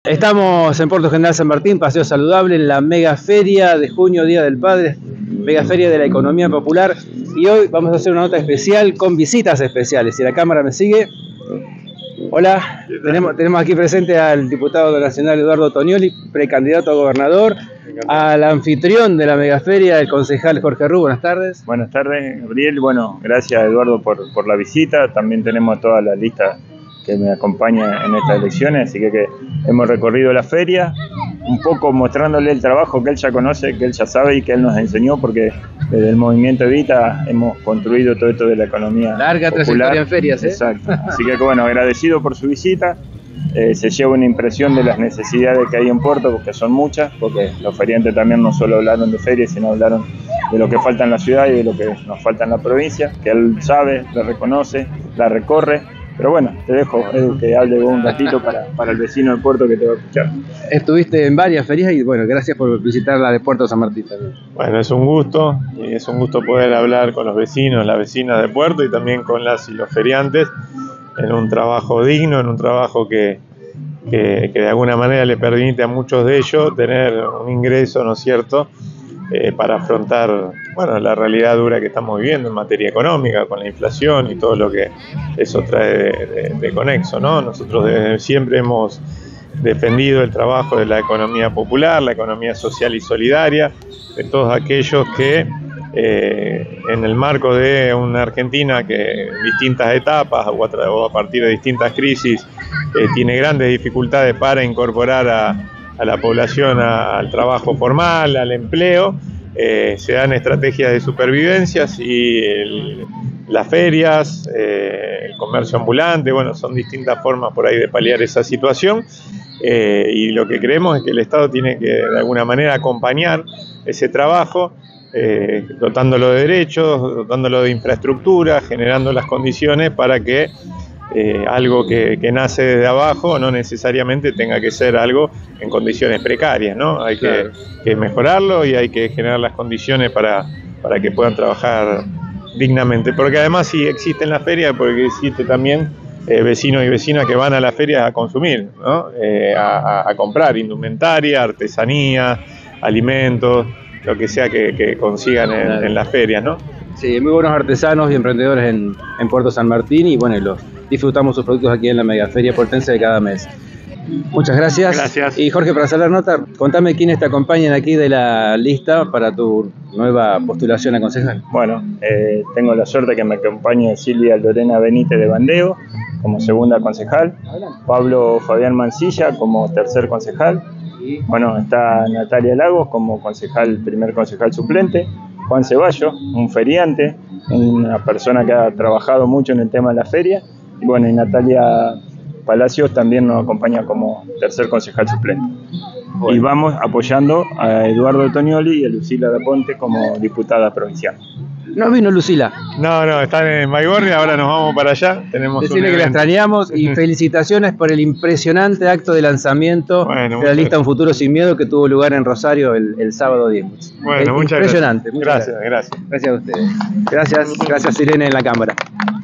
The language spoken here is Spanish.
Estamos en Puerto General San Martín, Paseo Saludable, en la mega feria de junio, Día del Padre, mega feria de la economía popular. Y hoy vamos a hacer una nota especial con visitas especiales. Si la cámara me sigue. Hola, tenemos aquí presente al diputado nacional Eduardo Tonioli, precandidato a gobernador, al anfitrión de la megaferia, el concejal Jorge Rú. Buenas tardes. Buenas tardes, Gabriel. Bueno, gracias Eduardo por la visita. También tenemos toda la lista que me acompaña en estas elecciones, así que hemos recorrido la feria, un poco mostrándole el trabajo que él ya conoce, que él ya sabe y que él nos enseñó, porque desde el movimiento Evita hemos construido todo esto de la economía larga popular. Trayectoria en ferias, ¿eh? Exacto. Así que bueno, agradecido por su visita. Se lleva una impresión de las necesidades que hay en Puerto, porque son muchas, porque los feriantes también no solo hablaron de ferias, sino hablaron de lo que falta en la ciudad y de lo que nos falta en la provincia, que él sabe, la reconoce, la recorre. Pero bueno, te dejo, Edu, que hable un ratito para el vecino de Puerto que te va a escuchar. Estuviste en varias ferias y bueno, gracias por visitar la de Puerto San Martín también. Bueno, es un gusto, y es un gusto poder hablar con los vecinos, las vecinas de Puerto y también con las y los feriantes en un trabajo digno, en un trabajo que de alguna manera le permite a muchos de ellos tener un ingreso, ¿no es cierto?, para afrontar, bueno, la realidad dura que estamos viviendo en materia económica, con la inflación y todo lo que eso trae de conexo, ¿no? Nosotros desde siempre hemos defendido el trabajo de la economía popular, la economía social y solidaria, de todos aquellos que en el marco de una Argentina que en distintas etapas o a partir de distintas crisis tiene grandes dificultades para incorporar a la población al trabajo formal, al empleo, se dan estrategias de supervivencias y las ferias, el comercio ambulante, bueno, son distintas formas por ahí de paliar esa situación, y lo que creemos es que el Estado tiene que de alguna manera acompañar ese trabajo, dotándolo de derechos, dotándolo de infraestructura, generando las condiciones para que algo que nace desde abajo no necesariamente tenga que ser algo en condiciones precarias, ¿no? Hay que mejorarlo y hay que generar las condiciones para que puedan trabajar dignamente, porque además sí existen las ferias, porque existe también vecinos y vecinas que van a las ferias a consumir, ¿no? A comprar indumentaria, artesanía, alimentos, lo que sea que consigan en las ferias, ¿no? Sí, muy buenos artesanos y emprendedores en Puerto San Martín y bueno, disfrutamos sus productos aquí en la megaferia portense de cada mes. Muchas gracias. Gracias. Y Jorge, para cerrar nota, contame quiénes te acompañan aquí de la lista para tu nueva postulación a concejal. Bueno, tengo la suerte que me acompañe Silvia Lorena Benítez de Bandeo como segunda concejal, Pablo Fabián Mancilla como tercer concejal, bueno, está Natalia Lagos como primer concejal suplente, Juan Ceballos, un feriante, una persona que ha trabajado mucho en el tema de la feria, y bueno, y Natalia Palacios también nos acompaña como tercer concejal suplente. Bueno. Y vamos apoyando a Eduardo Tonioli y a Lucila Daponte como diputada provincial. No vino Lucila. No, están en Maigorri, ahora nos vamos para allá. Decirle que la extrañamos y felicitaciones por el impresionante acto de lanzamiento de la lista Un Futuro Sin Miedo que tuvo lugar en Rosario el sábado 10. Bueno, muchas impresionante. Gracias. Gracias a ustedes. Gracias Irene en la cámara.